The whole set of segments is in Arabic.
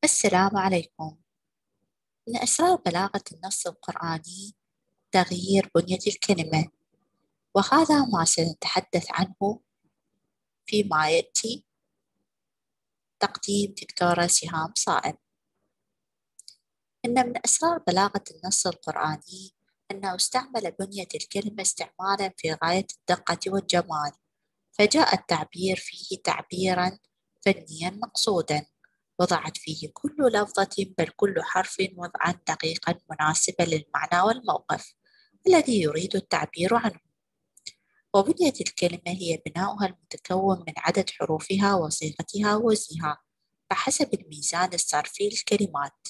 السلام عليكم. من أسرار بلاغة النص القرآني تغيير بنية الكلمة، وهذا ما سنتحدث عنه فيما يأتي. تقديم دكتورة سهام صائب. إن من أسرار بلاغة النص القرآني أنه استعمل بنية الكلمة استعمالا في غاية الدقة والجمال، فجاء التعبير فيه تعبيرا فنيا مقصودا، وضعت فيه كل لفظة بل كل حرف وضعا دقيقا مناسبا للمعنى والموقف الذي يريد التعبير عنه. وبنية الكلمة هي بناؤها المتكون من عدد حروفها وصيغتها ووزنها بحسب الميزان الصرفي للكلمات.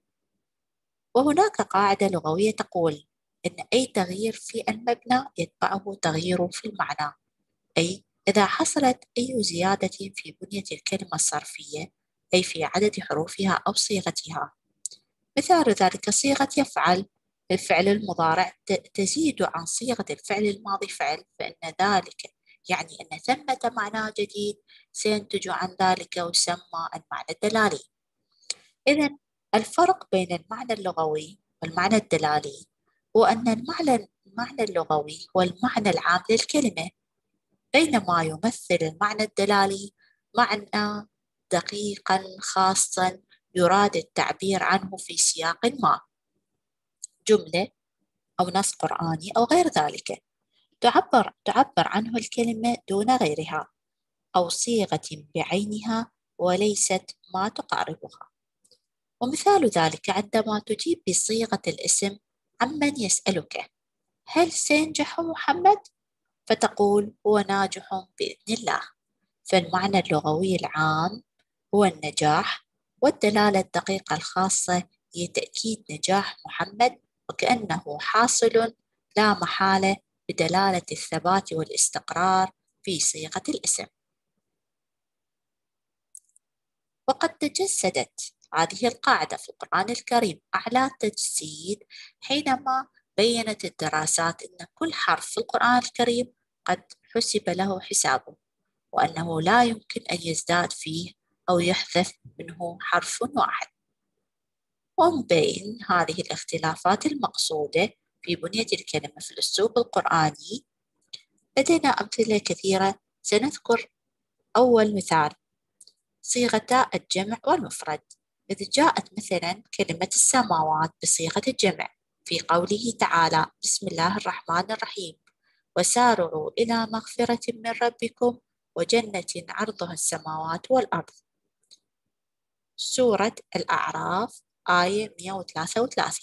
وهناك قاعدة لغوية تقول إن أي تغيير في المبنى يتبعه تغيير في المعنى، أي إذا حصلت أي زيادة في بنية الكلمة الصرفية، أي في عدد حروفها أو صيغتها. مثال ذلك صيغة يفعل الفعل المضارع تزيد عن صيغة الفعل الماضي فعل، فإن ذلك يعني أن ثمة معنى جديد سينتج عن ذلك ويسمى المعنى الدلالي. إذن الفرق بين المعنى اللغوي والمعنى الدلالي هو أن المعنى اللغوي هو المعنى العام للكلمة، بينما يمثل المعنى الدلالي معنى دقيقا خاصا يراد التعبير عنه في سياق ما، جملة أو نص قرآني أو غير ذلك، تعبر عنه الكلمة دون غيرها، أو صيغة بعينها وليست ما تقاربها. ومثال ذلك عندما تجيب بصيغة الاسم عمن يسألك: هل سينجح محمد؟ فتقول: هو ناجح بإذن الله. فالمعنى اللغوي العام هو النجاح، والدلالة الدقيقة الخاصة هي تأكيد نجاح محمد، وكأنه حاصل لا محالة بدلالة الثبات والاستقرار في صيغة الاسم. وقد تجسدت هذه القاعدة في القرآن الكريم أعلى تجسيد، حينما بيّنت الدراسات أن كل حرف في القرآن الكريم قد حسب له حسابه، وأنه لا يمكن أن يزداد فيه أو يحذف منه حرف واحد. ومن بين هذه الاختلافات المقصودة في بنية الكلمة في الأسلوب القرآني لدينا أمثلة كثيرة. سنذكر أول مثال: صيغتا الجمع والمفرد. إذ جاءت مثلا كلمة السماوات بصيغة الجمع في قوله تعالى: بسم الله الرحمن الرحيم، وسارعوا إلى مغفرة من ربكم وجنة عرضها السماوات والأرض، سورة الأعراف آية 133.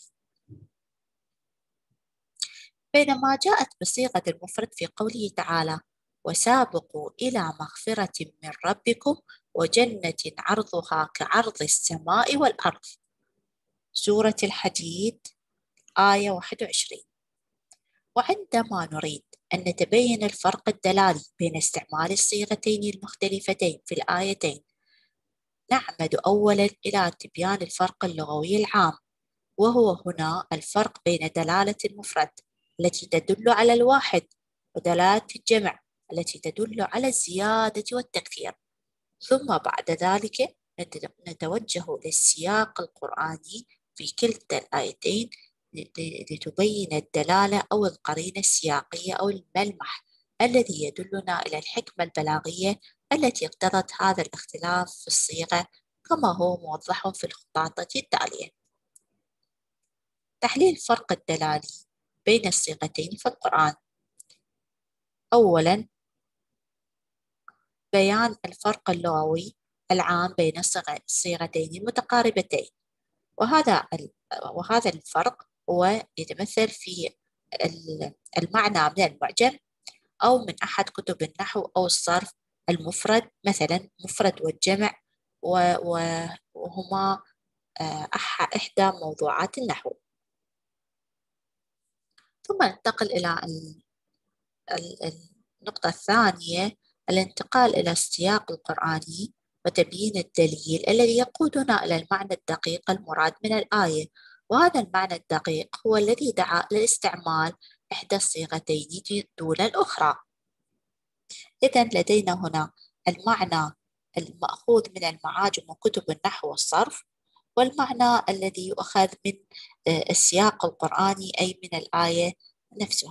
بينما جاءت بصيغة المفرد في قوله تعالى: وسابقوا إلى مغفرة من ربكم وجنة عرضها كعرض السماء والأرض، سورة الحديد آية 21. وعندما نريد أن نتبين الفرق الدلالي بين استعمال الصيغتين المختلفتين في الآيتين، نعمد أولا إلى تبيان الفرق اللغوي العام، وهو هنا الفرق بين دلالة المفرد التي تدل على الواحد ودلالة الجمع التي تدل على الزيادة والتكثير. ثم بعد ذلك نتوجه للسياق القرآني في كلتا الآيتين لتبين الدلالة أو القرينة السياقية أو الملمح الذي يدلنا إلى الحكمة البلاغية التي اقتضت هذا الاختلاف في الصيغة، كما هو موضح في الخطاطة التالية. تحليل الفرق الدلالي بين الصيغتين في القرآن. أولاً، بيان الفرق اللغوي العام بين الصيغتين المتقاربتين، وهذا الفرق هو يتمثل في المعنى من المعجم أو من أحد كتب النحو أو الصرف. المفرد مثلا مفرد والجمع وهما إحدى موضوعات النحو. ثم ننتقل إلى النقطة الثانية: الانتقال إلى السياق القرآني وتبيين الدليل الذي يقودنا إلى المعنى الدقيق المراد من الآية، وهذا المعنى الدقيق هو الذي دعا لاستعمال إحدى الصيغتين دون الأخرى. إذن لدينا هنا المعنى المأخوذ من المعاجم وكتب النحو والصرف، والمعنى الذي يؤخذ من السياق القرآني أي من الآية نفسها.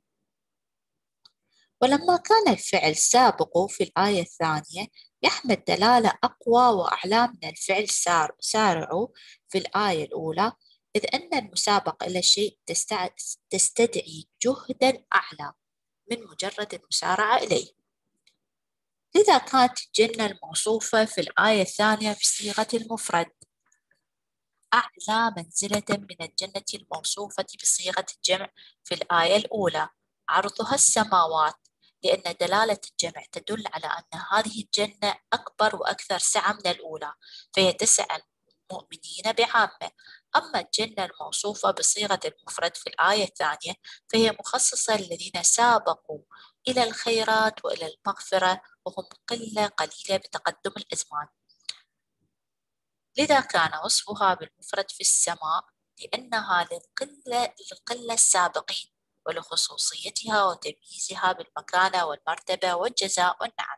ولما كان الفعل سابق في الآية الثانية يحمل دلالة أقوى وأعلى من الفعل سارع في الآية الأولى، إذ أن المسابقة إلى الشيء تستدعي جهدا أعلى من مجرد المسارعة إليه. لذا كانت الجنة الموصوفة في الآية الثانية بصيغة المفرد أعلى منزلة من الجنة الموصوفة بصيغة الجمع في الآية الأولى، عرضها السماوات، لأن دلالة الجمع تدل على أن هذه الجنة أكبر وأكثر سعة من الأولى، فهي تسع المؤمنين بعامة. أما الجنة الموصوفة بصيغة المفرد في الآية الثانية فهي مخصصة للذين سابقوا إلى الخيرات وإلى المغفرة، وهم قلة قليلة بتقدم الأزمان. لذا كان وصفها بالمفرد في السماء لأنها للقلة السابقين، ولخصوصيتها وتمييزها بالمكانة والمرتبة والجزاء والنعم.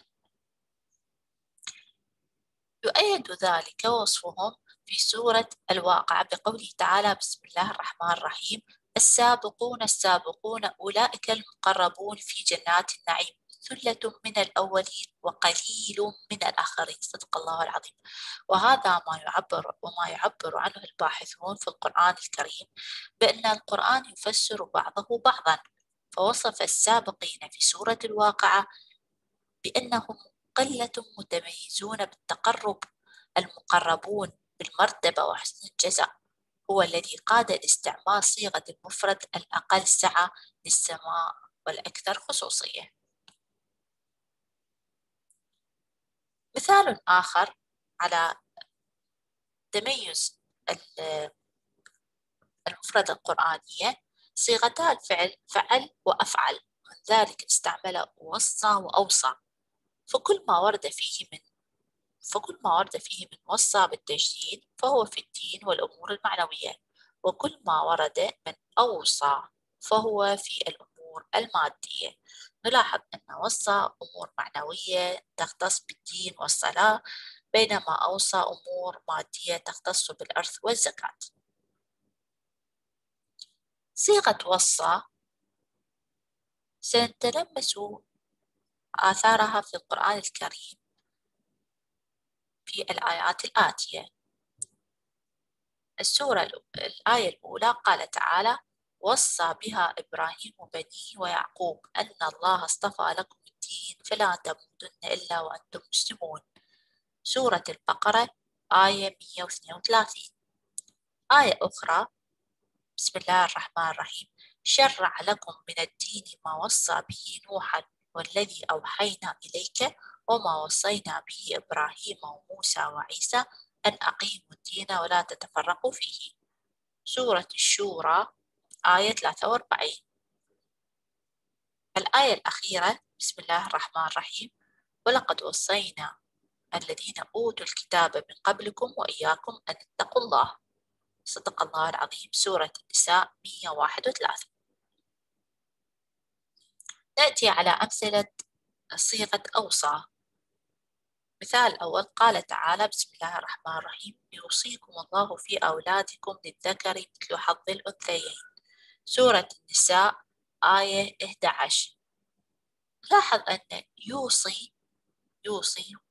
يؤيد ذلك وصفهم في سورة الواقعة بقوله تعالى: بسم الله الرحمن الرحيم: السابقون السابقون أولئك المقربون في جنات النعيم ثلة من الأولين وقليل من الآخرين. صدق الله العظيم. وهذا ما يعبر عنه الباحثون في القرآن الكريم بأن القرآن يفسر بعضه بعضا، فوصف السابقين في سورة الواقعة بأنهم قلة متميزون بالتقرب، المقربون بالمرتبة وحسن الجزاء هو الذي قاد لاستعمال صيغة المفرد الأقل سعة للسماء والأكثر خصوصية. مثال آخر على تميز المفردة القرآنية صيغتا الفعل فعل وأفعل، من ذلك استعمل وصى وأوصى، فكل ما ورد فيه من وصى بالتجديد فهو في الدين والأمور المعنوية، وكل ما ورد من أوصى فهو في الأمور المادية. نلاحظ أن وصى أمور معنوية تختص بالدين والصلاة، بينما أوصى أمور مادية تختص بالإرث والزكاة. صيغة وصى سنتلمس آثارها في القرآن الكريم في الآيات الآتية. الآية الأولى قال تعالى: وصى بها إبراهيم بنيه ويعقوب أن الله اصطفى لكم الدين فلا تموتن إلا وأنتم مسلمون. سورة البقرة آية 132. آية أخرى: بسم الله الرحمن الرحيم: شرع لكم من الدين ما وصى به نوحا والذي أوحينا إليك وما وصينا به إبراهيم وموسى وعيسى أن أقيموا الدين ولا تتفرقوا فيه. سورة الشورى آية 43. الآية الأخيرة: بسم الله الرحمن الرحيم: ولقد وصينا الذين أوتوا الكتاب من قبلكم وإياكم أن اتقوا الله. صدق الله العظيم. سورة النساء 131. نأتي على أمثلة صيغة أوصى. مثال الأول: قال تعالى: بسم الله الرحمن الرحيم: يوصيكم الله في أولادكم للذكر مثل حظ الأنثيين. سورة النساء آية 11. لاحظ أن يوصي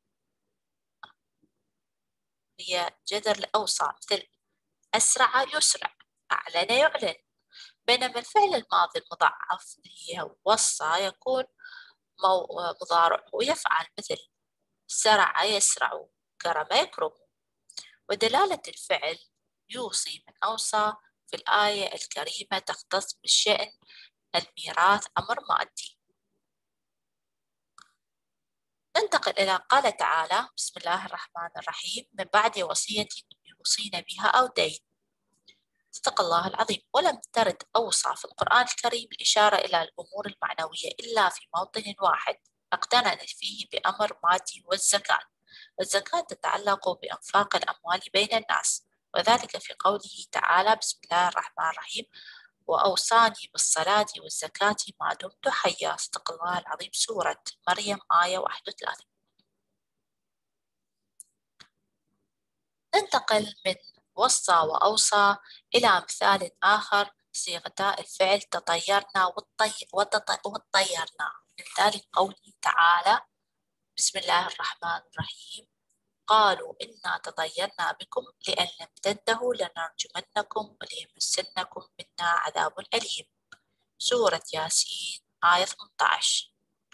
هي جذر الأوصى، مثل أسرع يسرع، أعلن يعلن، بينما الفعل الماضي المضاعف هي وصى يكون مضارع ويفعل، مثل سرع يسرع، كرم يكرم. ودلالة الفعل يوصي من أوصى في الآية الكريمة تختص بالشأن الميراث، أمر مادي. ننتقل إلى قال تعالى: بسم الله الرحمن الرحيم: من بعد وصية يوصين بها أو دين. صدق الله العظيم. ولم ترد أوصى في القرآن الكريم الإشارة إلى الأمور المعنوية إلا في موطن واحد اقترن فيه بأمر مادي والزكاة، والزكاة تتعلق بإنفاق الأموال بين الناس، وذلك في قوله تعالى: بسم الله الرحمن الرحيم: وأوصاني بالصلاة والزكاة ما دمت حيا. صدق الله العظيم. سورة مريم آية 31. ننتقل من وصى وأوصى إلى مثال آخر، صيغتا الفعل تطيرنا وطيرنا، من ذلك قوله تعالى: بسم الله الرحمن الرحيم: قالوا إنا تطيرنا بكم لئن لم تنتهوا لنرجمنكم وليمسنكم منا عذاب أليم. سورة ياسين آية 18.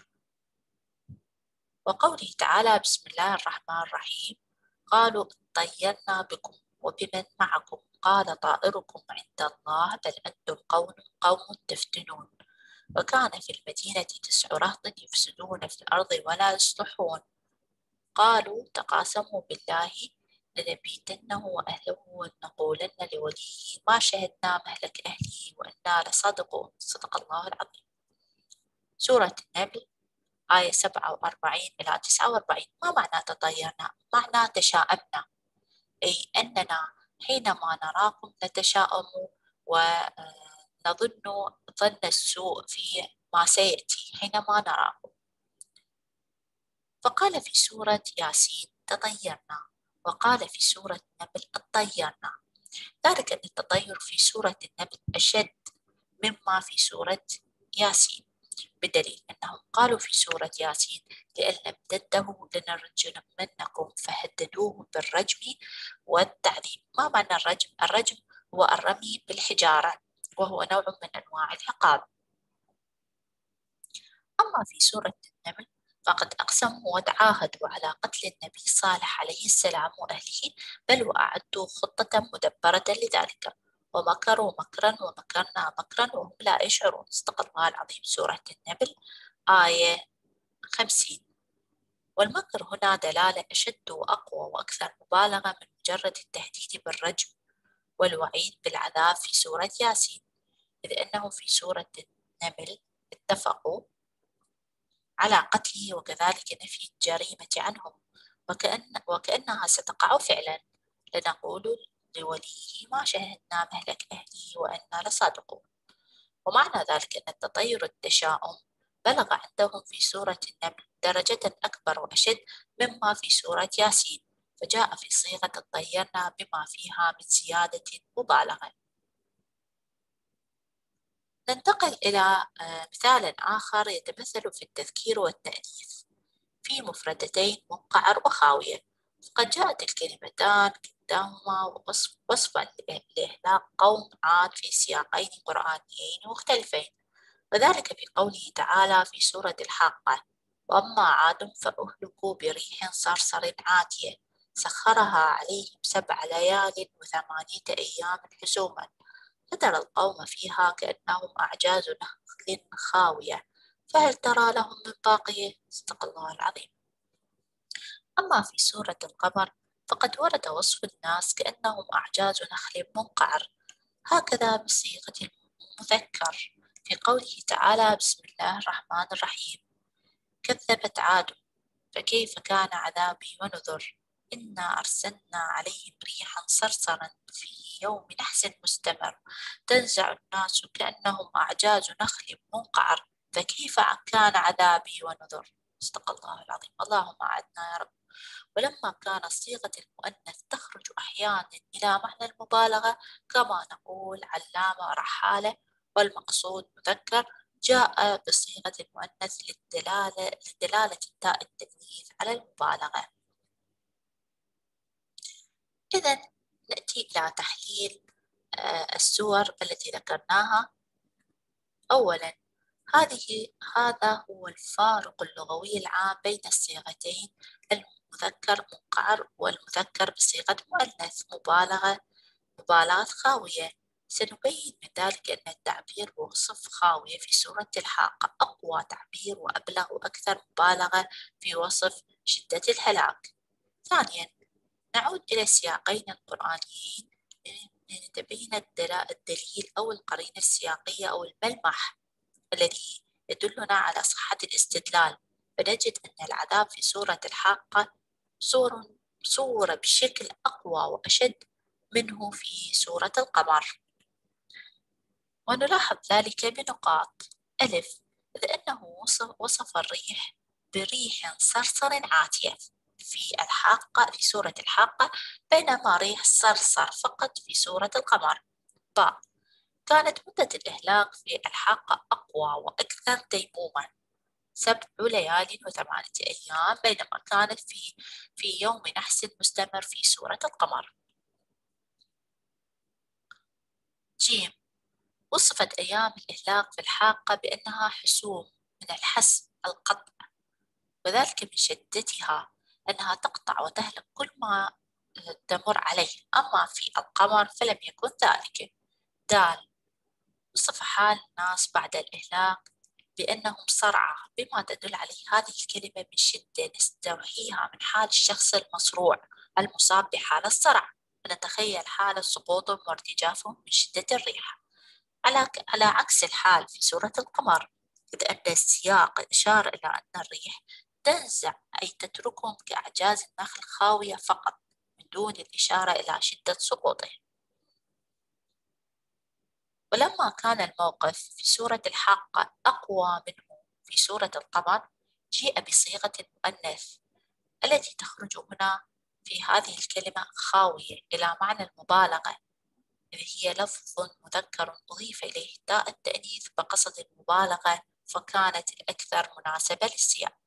وقوله تعالى: بسم الله الرحمن الرحيم: قالوا طيرنا بكم وبمن معكم قال طائركم عند الله بل أنتم قوم تفتنون. وكان في المدينة 9 رهط يفسدون في الأرض ولا يصلحون، قالوا تقاسموا بالله لنبيتنه وأهله ولنقولن لوليه ما شهدنا مهلك أهله وإنا لصادقون. صدق الله العظيم. سورة النمل آية 47 إلى 49. ما معنى تطيرنا؟ معنى تشاءمنا، أي أننا حينما نراكم نتشاءم ونظن ظن السوء في ما سيأتي حينما نراكم. فقال في سورة ياسين تطيرنا، وقال في سورة النمل اطيرنا، ذلك أن التطير في سورة النمل أشد مما في سورة ياسين، بدليل أنهم قالوا في سورة ياسين: لئن لم تنتهوا لنرجمنكم، فهددوهم بالرجم والتعذيب. ما معنى الرجم؟ الرجم هو الرمي بالحجارة، وهو نوع من أنواع العقاب. أما في سورة النمل فقد أقسموا وتعاهدوا على قتل النبي صالح عليه السلام وأهله، بل وأعدوا خطة مدبرة لذلك، ومكروا مكرا ومكرنا مكرا وهم لا يشعرون. صدق الله العظيم. سورة النمل آية 50. والمكر هنا دلالة أشد وأقوى وأكثر مبالغة من مجرد التهديد بالرجم والوعيد بالعذاب في سورة ياسين، إذ أنه في سورة النمل اتفقوا على قتله وكذلك نفي الجريمة عنهم، وكأنها ستقع فعلا. لنقول لوليه ما شهدنا مهلك أهله وإنا لصادقون. ومعنى ذلك أن التطير التشاؤم بلغ عندهم في سورة النمل درجة أكبر وأشد مما في سورة ياسين، فجاء في صيغة طيرنا بما فيها من زيادة مبالغة. ننتقل إلى مثال آخر يتمثل في التذكير والتأنيث في مفردتين منقعر وخاوية. فقد جاءت الكلمتان كلاهما وصفا لإهلاك قوم عاد في سياقين قرآنيين مختلفين، وذلك في قوله تعالى في سورة الحاقة: وأما عاد فأهلكوا بريح صرصر عاتية سخرها عليهم 7 ليال و8 أيام حسوما فترى القوم فيها كأنهم أعجاز نخل خاوية فهل ترى لهم من باقية. صدق الله العظيم. أما في سورة القمر فقد ورد وصف الناس كأنهم أعجاز نخل منقعر، هكذا بصيغة المذكر في قوله تعالى: بسم الله الرحمن الرحيم: كذبت عاد فكيف كان عذابي ونذر إنا أرسلنا عليهم ريحا صرصرا في يوم نحس مستمر تنزع الناس كأنهم أعجاز نخل منقعر فكيف كان عذابي ونذر. صدق الله العظيم. اللهم أعدنا يا رب. ولما كانت صيغة المؤنث تخرج أحيانا إلى معنى المبالغة كما نقول علامة رحالة والمقصود مذكر، جاء بصيغة المؤنث لدلالة التاء التأنيث على المبالغة. إذن نأتي إلى تحليل السور التي ذكرناها. أولا، هذا هو الفارق اللغوي العام بين الصيغتين، المذكر منقعر والمذكر بصيغة مؤنث مبالغة خاوية. سنبين من ذلك أن التعبير بوصف خاوية في سورة الحاقة أقوى تعبير وأبلغ وأكثر مبالغة في وصف شدة الهلاك. ثانيا، نعود إلى السياقين القرآنيين لنتبين الدليل أو القرينة السياقية أو الملمح الذي يدلنا على صحة الاستدلال، فنجد أن العذاب في سورة الحاقة صورة بشكل أقوى وأشد منه في سورة القمر، ونلاحظ ذلك بنقاط: ألف، لأنه وصف الريح بريح صرصر عاتية، في سورة الحاقة، بينما ريح صرصر فقط في سورة القمر. باء. كانت مدة الإهلاك في الحاقة أقوى وأكثر ديمومة، 7 ليال و8 أيام، بينما كانت في يوم نحس مستمر في سورة القمر. ج. وصفت أيام الإهلاك في الحاقة بأنها حسوم من الحسم القطع، وذلك من شدتها أنها تقطع وتهلك كل ما تمر عليه، أما في القمر فلم يكن ذلك. د. وصف حال الناس بعد الإهلاك بأنهم صرعى، بما تدل عليه هذه الكلمة من شدة نستوحيها من حال الشخص المصروع المصاب بحالة الصرع، ونتخيل حالة سقوطهم وارتجافهم من شدة الريح، على عكس الحال في سورة القمر، إذ أن السياق إشار إلى أن الريح تنزع أي تتركهم كأعجاز النخل خاوية فقط، من دون الإشارة إلى شدة سقوطه. ولما كان الموقف في سورة الحاقة أقوى منه في سورة القمر، جيء بصيغة المؤنث التي تخرج هنا في هذه الكلمة خاوية إلى معنى المبالغة، إذ هي لفظ مذكر أضيف إليه تاء التأنيث بقصد المبالغة، فكانت الأكثر مناسبة للسياق.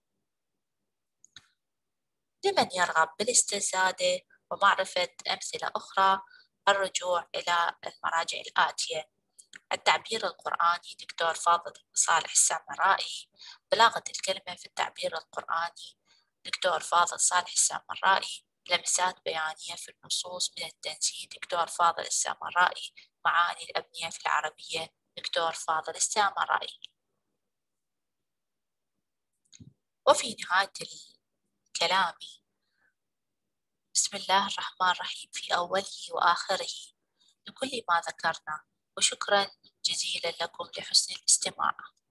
لمن يرغب بالاستزادة ومعرفة أمثلة أخرى، الرجوع إلى المراجع الآتية: التعبير القرآني دكتور فاضل صالح السامرائي، بلاغة الكلمة في التعبير القرآني دكتور فاضل صالح السامرائي، لمسات بيانية في النصوص من التنزيل دكتور فاضل السامرائي، معاني الأبنية في العربية دكتور فاضل السامرائي. وفي نهاية الكلام، بسم الله الرحمن الرحيم في أوله وآخره لكل ما ذكرنا، وشكرا جزيلا لكم لحسن الاستماع.